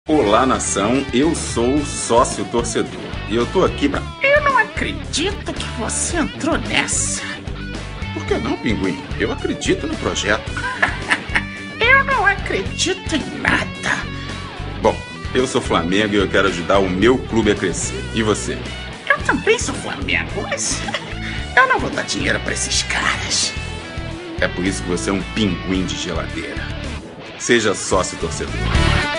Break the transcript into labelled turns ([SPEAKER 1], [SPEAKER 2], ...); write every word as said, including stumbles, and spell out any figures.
[SPEAKER 1] Olá, nação, eu sou o sócio torcedor e eu tô aqui pra...
[SPEAKER 2] Eu não acredito que você entrou nessa.
[SPEAKER 1] Por que não, Pinguim? Eu acredito no projeto.
[SPEAKER 2] Eu não acredito em nada.
[SPEAKER 1] Bom, eu sou Flamengo e eu quero ajudar o meu clube a crescer. E você?
[SPEAKER 2] Eu também sou Flamengo, mas eu não vou dar dinheiro pra esses caras.
[SPEAKER 1] É por isso que você é um pinguim de geladeira. Seja sócio torcedor.